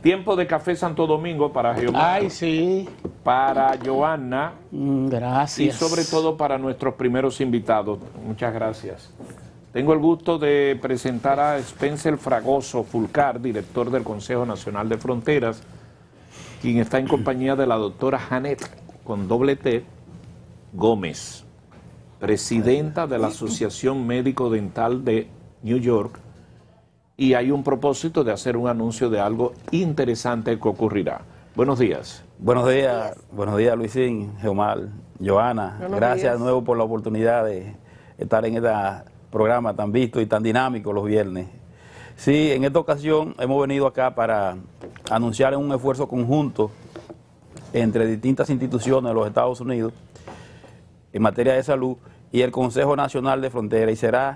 Tiempo de Café Santo Domingo para Geomar. Ay, sí. Para Johanna. Gracias. Y sobre todo para nuestros primeros invitados. Muchas gracias. Tengo el gusto de presentar a Spencer Fragoso Fulcar, director del Consejo Nacional de Fronteras, quien está en compañía de la doctora Janet, con doble T, Gómez, presidenta de la Asociación Médico Dental de New York, y hay un propósito de hacer un anuncio de algo interesante que ocurrirá. Buenos días. Buenos días Luisín, Geomar, Johanna. Gracias de nuevo por la oportunidad de estar en este programa tan visto y tan dinámico los viernes. Sí, en esta ocasión hemos venido acá para anunciar un esfuerzo conjunto entre distintas instituciones de los Estados Unidos en materia de salud y el Consejo Nacional de Frontera, y será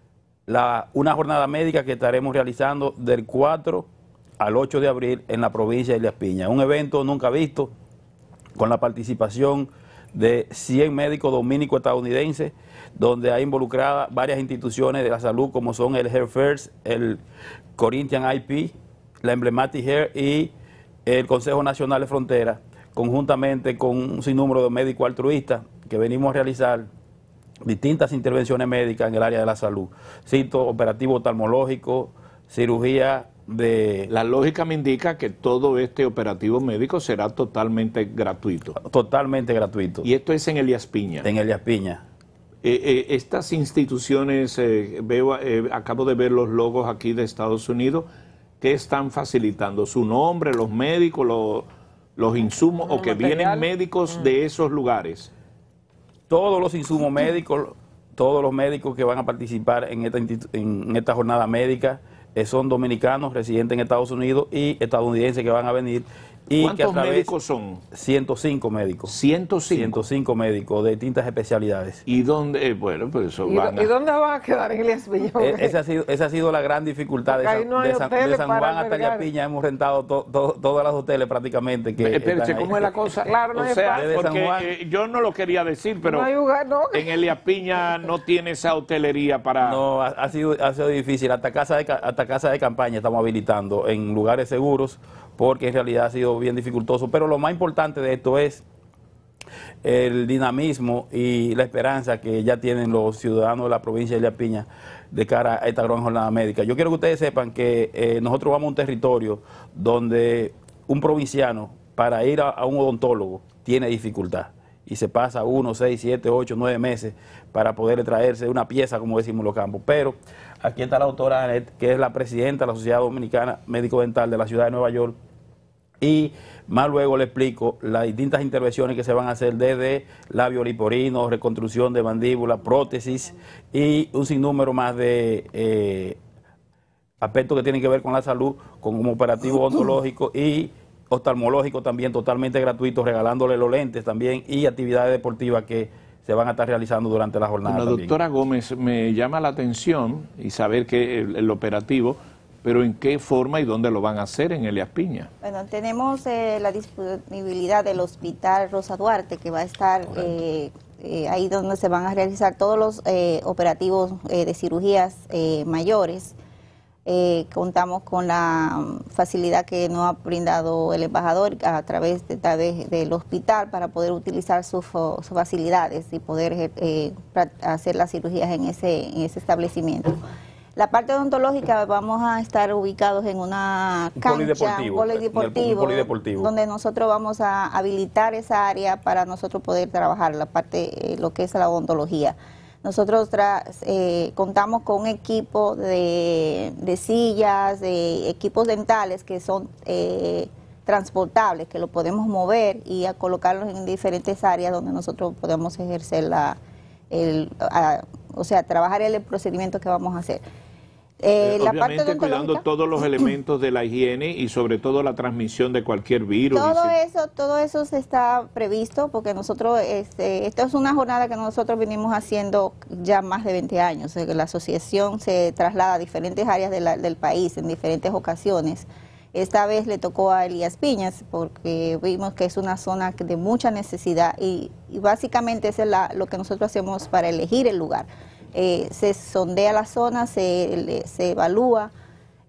una jornada médica que estaremos realizando del 4 al 8 de abril en la provincia de Elías Piñas. Un evento nunca visto, con la participación de 100 médicos dominicos estadounidenses, donde hay involucradas varias instituciones de la salud como son el Health First, el Corinthian IP, la Emblematic Health y el Consejo Nacional de Frontera, conjuntamente con un sinnúmero de médicos altruistas que venimos a realizar distintas intervenciones médicas en el área de la salud. Cito operativo oftalmológico, cirugía de... La lógica me indica que todo este operativo médico será totalmente gratuito. Totalmente gratuito. ¿Y esto es en Elías Piñas? En Elías Piñas. Estas instituciones, acabo de ver los logos aquí de Estados Unidos, ¿qué están facilitando? ¿Su nombre, los médicos, los insumos, o que vienen médicos de esos lugares? Todos los insumos médicos, todos los médicos que van a participar en esta jornada médica son dominicanos residentes en Estados Unidos y estadounidenses que van a venir. Y ¿cuántos médicos son? 105 médicos. 105 médicos de distintas especialidades. ¿Y dónde? Bueno, pues eso van a... ¿Y dónde van a quedar en Elías Piñas? Esa ha sido la gran dificultad de San Juan hasta Elías Piñas. Hemos rentado todas las hoteles prácticamente. Espérate, ¿cómo es la cosa? Claro, no, o sea, porque yo no lo quería decir, pero no hay lugar, ¿no? En Elías Piñas no tiene esa hotelería para... No, ha sido difícil. Hasta casa de campaña estamos habilitando en lugares seguros, porque en realidad ha sido bien dificultoso. Pero lo más importante de esto es el dinamismo y la esperanza que ya tienen los ciudadanos de la provincia de Elías Piñas de cara a esta gran jornada médica. Yo quiero que ustedes sepan que nosotros vamos a un territorio donde un provinciano para ir a un odontólogo tiene dificultad y se pasa 1, 6, 7, 8, 9 meses para poder traerse una pieza, como decimos en los campos. Pero aquí está la doctora Janet, que es la presidenta de la Sociedad Dominicana Médico Dental de la ciudad de Nueva York, y más luego le explico las distintas intervenciones que se van a hacer desde labio liporino, reconstrucción de mandíbula, prótesis y un sinnúmero más de aspectos que tienen que ver con la salud, con un operativo odontológico y oftalmológico también totalmente gratuito, regalándole los lentes también y actividades deportivas que se van a estar realizando durante la jornada. Bueno, doctora Gómez, me llama la atención y saber que el operativo, pero ¿en qué forma y dónde lo van a hacer en Elías Piñas? Bueno, tenemos la disponibilidad del Hospital Rosa Duarte, que va a estar ahí donde se van a realizar todos los operativos de cirugías mayores. Contamos con la facilidad que nos ha brindado el embajador a través del hospital para poder utilizar sus facilidades y poder hacer las cirugías en ese establecimiento. La parte odontológica, vamos a estar ubicados en una cancha, un polideportivo, donde nosotros vamos a habilitar esa área para nosotros poder trabajar la parte, lo que es la odontología. Nosotros contamos con un equipo de sillas, de equipos dentales que son transportables, que lo podemos mover y a colocarlos en diferentes áreas donde nosotros podemos ejercer o sea, trabajar el procedimiento que vamos a hacer. La parte cuidando todos los elementos de la higiene y sobre todo la transmisión de cualquier virus. Todo eso está previsto porque nosotros, esto es una jornada que nosotros venimos haciendo ya más de 20 años. La asociación se traslada a diferentes áreas del país en diferentes ocasiones. Esta vez le tocó a Elías Piñas porque vimos que es una zona de mucha necesidad y básicamente eso es lo que nosotros hacemos para elegir el lugar. Se sondea la zona, se evalúa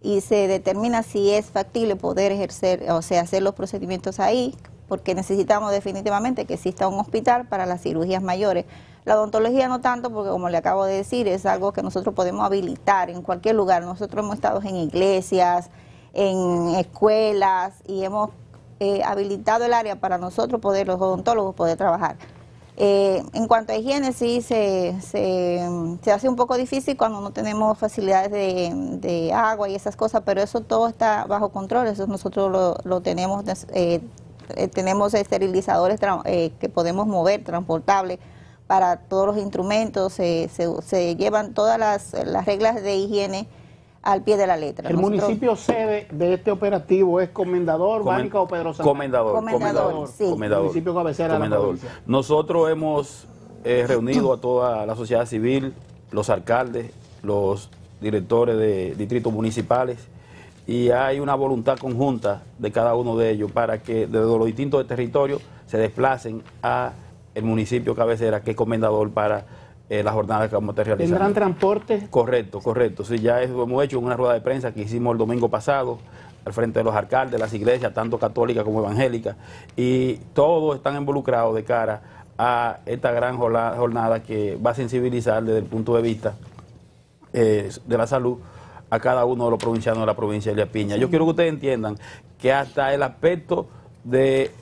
y se determina si es factible poder ejercer, o sea, hacer los procedimientos ahí, porque necesitamos definitivamente que exista un hospital para las cirugías mayores. La odontología no tanto, porque como le acabo de decir, es algo que nosotros podemos habilitar en cualquier lugar. Nosotros hemos estado en iglesias, en escuelas, y hemos habilitado el área para nosotros poder, los odontólogos, poder trabajar. En cuanto a higiene, sí, se hace un poco difícil cuando no tenemos facilidades de agua y esas cosas, pero eso todo está bajo control. Eso nosotros lo tenemos, tenemos esterilizadores que podemos mover, transportables, para todos los instrumentos. Se llevan todas las reglas de higiene al pie de la letra. ¿El municipio sede de este operativo es Comendador, Bánica o Pedro Santana? Comendador, sí. Comendador. Municipio cabecera de la provincia. Nosotros hemos reunido a toda la sociedad civil, los alcaldes, los directores de distritos municipales, y hay una voluntad conjunta de cada uno de ellos para que desde los distintos territorios se desplacen a el municipio cabecera, que es Comendador, para la jornada que vamos a estar realizando. ¿Tendrán transporte? Correcto. Sí, ya eso hemos hecho en una rueda de prensa que hicimos el domingo pasado al frente de los alcaldes, las iglesias, tanto católicas como evangélicas, y todos están involucrados de cara a esta gran jornada que va a sensibilizar desde el punto de vista de la salud a cada uno de los provincianos de la provincia de Elías Piña. Yo quiero que ustedes entiendan que hasta el aspecto de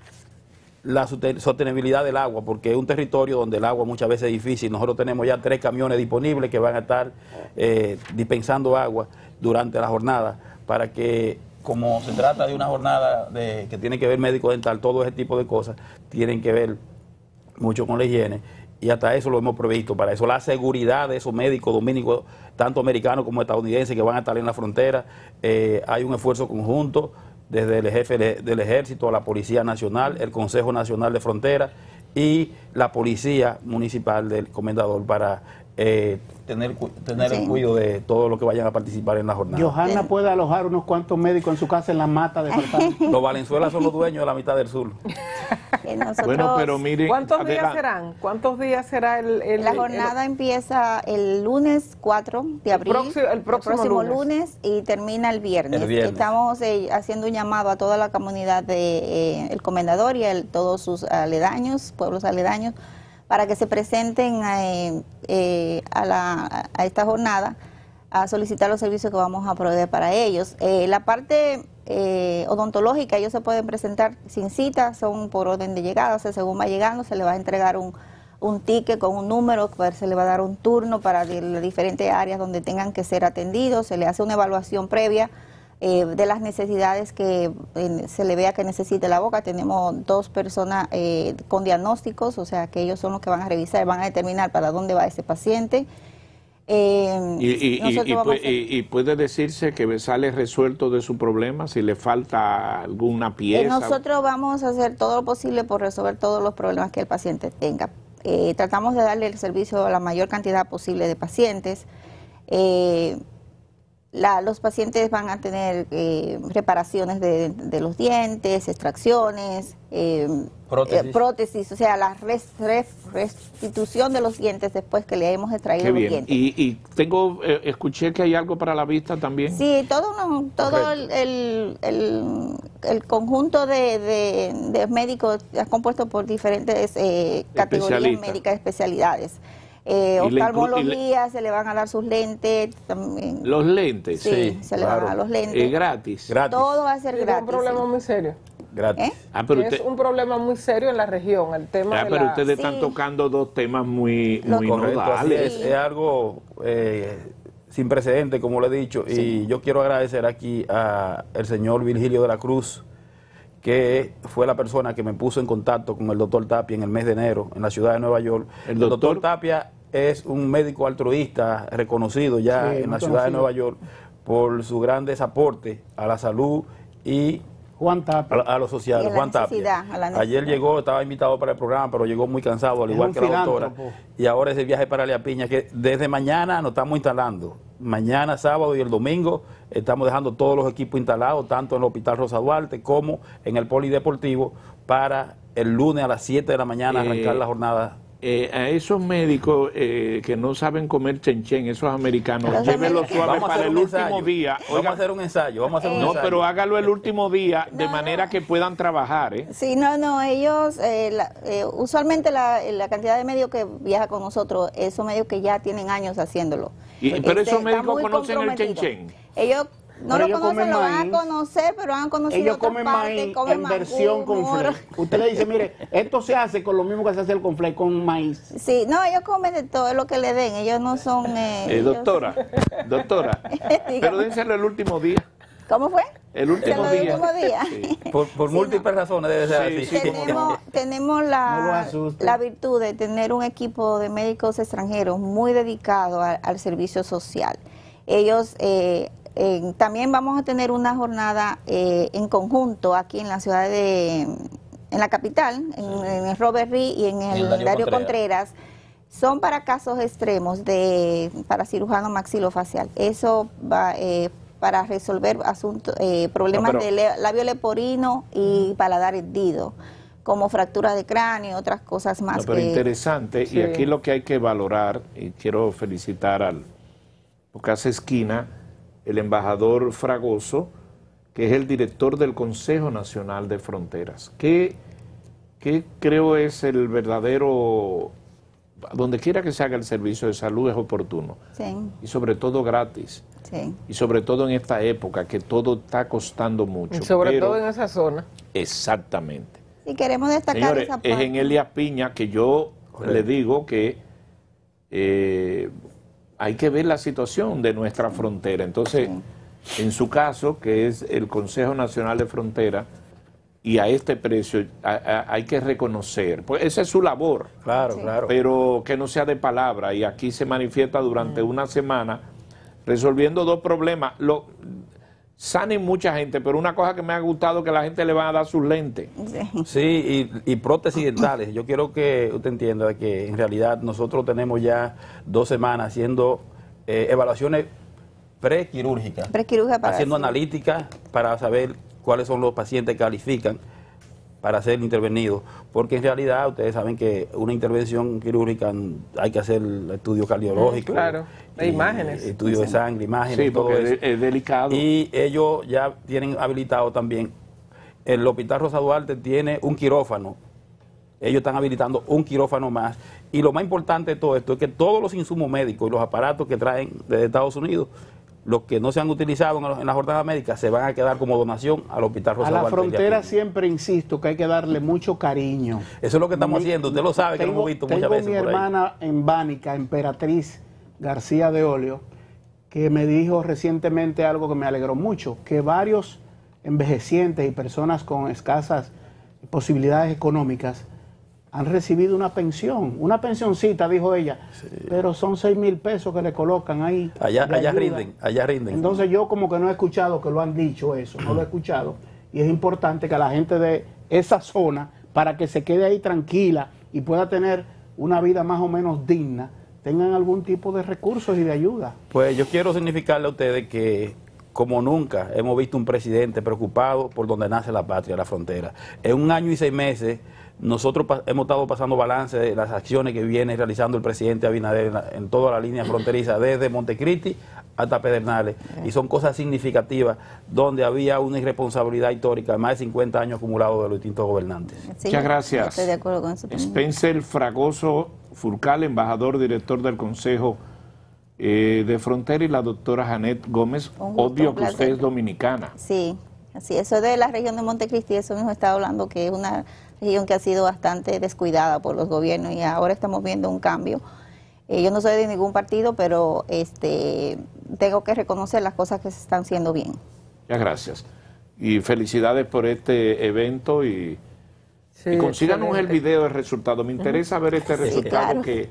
la sostenibilidad del agua, porque es un territorio donde el agua muchas veces es difícil. Nosotros tenemos ya 3 camiones disponibles que van a estar dispensando agua durante la jornada, para que, como se trata de una jornada que tiene que ver médico dental, todo ese tipo de cosas tienen que ver mucho con la higiene, y hasta eso lo hemos previsto. Para eso, la seguridad de esos médicos dominicos, tanto americanos como estadounidenses, que van a estar en la frontera, hay un esfuerzo conjunto desde el jefe del Ejército, la Policía Nacional, el Consejo Nacional de Frontera y la Policía Municipal del Comendador, para tener el cuidado de todos los que vayan a participar en la jornada. Johanna puede alojar unos cuantos médicos en su casa en la mata de Farfán. Los Valenzuelas son los dueños de la mitad del sur. Bueno, pero mire, ¿cuántos días serán? ¿Cuántos días será la jornada? Empieza el lunes 4 de abril, el próximo lunes, y termina el viernes. Estamos haciendo un llamado a toda la comunidad de El Comendador y a todos sus aledaños, pueblos aledaños, para que se presenten a esta jornada a solicitar los servicios que vamos a proveer para ellos. La parte odontológica, ellos se pueden presentar sin cita, son por orden de llegada, o sea, según va llegando se le va a entregar un ticket con un número, se le va a dar un turno para las diferentes áreas donde tengan que ser atendidos, se le hace una evaluación previa de las necesidades que se le vea que necesite la boca. Tenemos 2 personas con diagnósticos, o sea que ellos son los que van a revisar, van a determinar para dónde va ese paciente. Y puede decirse que sale resuelto de su problema si le falta alguna pieza. Nosotros vamos a hacer todo lo posible por resolver todos los problemas que el paciente tenga. Tratamos de darle el servicio a la mayor cantidad posible de pacientes. Los pacientes van a tener reparaciones de los dientes, extracciones, prótesis, o sea, la restitución de los dientes después que le hemos extraído los dientes. Y escuché que hay algo para la vista también. Sí, todo el conjunto de médicos es compuesto por diferentes categorías médicas, especialidades. Oftalmología, se le van a dar sus lentes también. ¿Los lentes? Sí, se le van a dar los lentes. ¿Gratis? Todo va a ser gratis. Es un problema muy serio. Gratis. Es un problema muy serio en la región, el tema de pero ustedes están tocando 2 temas muy nodales. Es algo sin precedente, como le he dicho, y yo quiero agradecer aquí al señor Virgilio de la Cruz, que fue la persona que me puso en contacto con el doctor Tapia en el mes de enero en la ciudad de Nueva York. El doctor Tapia es un médico altruista reconocido ya en la ciudad de Nueva York por sus grandes aportes a la salud y Juan Tapia. A lo social, Juan Tapia. Ayer llegó, estaba invitado para el programa, pero llegó muy cansado, al igual que la doctora. Y ahora ese viaje para Elías Piña, que desde mañana nos estamos instalando. Mañana, sábado y el domingo estamos dejando todos los equipos instalados, tanto en el Hospital Rosa Duarte como en el Polideportivo, para el lunes a las 7 de la mañana arrancar la jornada a esos médicos que no saben comer chenchen, esos americanos, llévelo suave para el último día. Vamos a hacer un ensayo, No, pero hágalo el último día de manera que puedan trabajar. Sí, no, ellos, usualmente la cantidad de médicos que viaja con nosotros, esos médicos que ya tienen años haciéndolo. Pero esos médicos conocen el chenchen. Ellos no lo conocen, lo van a conocer, pero van a conocer ellos comen maíz en versión con flake. Usted le dice, mire, esto se hace con lo mismo que se hace el conflay, con maíz. Sí, no, ellos comen de todo lo que le den, ellos no son... doctora, pero dénselo el último día. ¿Cómo fue? El último día. Sí. Por múltiples razones debe ser así. Sí, tenemos la virtud de tener un equipo de médicos extranjeros muy dedicado al servicio social. Ellos... también vamos a tener una jornada en conjunto aquí en la ciudad en la capital, en el Robert Reed y en el Darío Contreras. Son para casos extremos para cirujano maxilofacial. Eso va para resolver problemas de labio leporino y paladar hendido, como fractura de cráneo y otras cosas más. Pero interesante, y aquí lo que hay que valorar, y quiero felicitar al porque hace esquina, el embajador Fragoso, que es el director del Consejo Nacional de Fronteras, que creo es el verdadero, donde quiera que se haga el servicio de salud es oportuno, y sobre todo gratis, y sobre todo en esta época que todo está costando mucho. Y sobre todo en esa zona. Exactamente. Y queremos destacar Señores, esa parte. es en Elias Piña que yo le digo que hay que ver la situación de nuestra frontera. Entonces, en su caso, que es el Consejo Nacional de Frontera, y a este precio hay que reconocer, pues esa es su labor. Claro, claro. Pero que no sea de palabra, y aquí se manifiesta durante una semana resolviendo dos problemas. Sanen mucha gente, pero una cosa que me ha gustado es que la gente le va a dar sus lentes. Sí, y prótesis dentales. Yo quiero que usted entienda que en realidad nosotros tenemos ya 2 semanas haciendo evaluaciones prequirúrgicas, haciendo analíticas para saber cuáles son los pacientes que califican para ser intervenidos, porque en realidad ustedes saben que una intervención quirúrgica hay que hacer estudios cardiológicos, imágenes, estudios de sangre, imágenes, todo eso. Es delicado. Y ellos ya tienen habilitado también, el Hospital Rosa Duarte tiene un quirófano, ellos están habilitando un quirófano más, y lo más importante de todo esto es que todos los insumos médicos y los aparatos que traen desde Estados Unidos, los que no se han utilizado en la jornada médica, se van a quedar como donación al Hospital Rosa Duarte. A la frontera siempre insisto que hay que darle mucho cariño. Eso es lo que estamos haciendo, usted lo sabe, que lo hemos visto muchas veces. Tengo mi hermana en Bánica, Emperatriz García de Olio, que me dijo recientemente algo que me alegró mucho, que varios envejecientes y personas con escasas posibilidades económicas han recibido una pensioncita, dijo ella, pero son 6,000 pesos que le colocan ahí. Allá rinden. Entonces yo como que no he escuchado que lo han dicho eso, no lo he escuchado, y es importante que la gente de esa zona, para que se quede ahí tranquila y pueda tener una vida más o menos digna, tengan algún tipo de recursos y de ayuda. Pues yo quiero significarle a ustedes que como nunca hemos visto un presidente preocupado por donde nace la patria, la frontera. En 1 año y 6 meses, nosotros hemos estado pasando balance de las acciones que viene realizando el presidente Abinader en toda la línea fronteriza, desde Montecristi hasta Pedernales, y son cosas significativas donde había una irresponsabilidad histórica, más de 50 años acumulados de los distintos gobernantes. Sí, muchas gracias. Estoy de acuerdo con eso también. Spencer Fragoso Fulcar, embajador, director del Consejo de Frontera, y la doctora Janet Gómez. Obvio que usted es dominicana. Sí, así, eso de la región de Montecristi, eso mismo estaba hablando, que es una región que ha sido bastante descuidada por los gobiernos y ahora estamos viendo un cambio. Yo no soy de ningún partido, pero tengo que reconocer las cosas que se están haciendo bien. Muchas gracias. Y felicidades por este evento y consíganos el video del resultado. Me interesa ver este resultado, que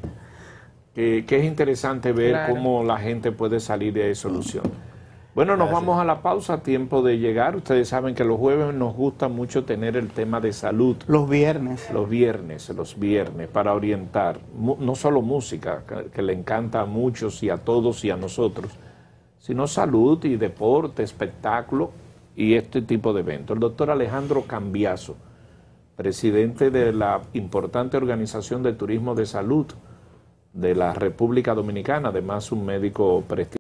es interesante ver cómo la gente puede salir de solución. Bueno, nos vamos a la pausa, tiempo de llegar. Ustedes saben que los jueves nos gusta mucho tener el tema de salud. Los viernes, para orientar. No solo música, que le encanta a muchos y a todos y a nosotros, sino salud y deporte, espectáculo y este tipo de eventos. El doctor Alejandro Cambiaso, presidente de la importante organización de turismo de salud de la República Dominicana, además un médico prestigioso.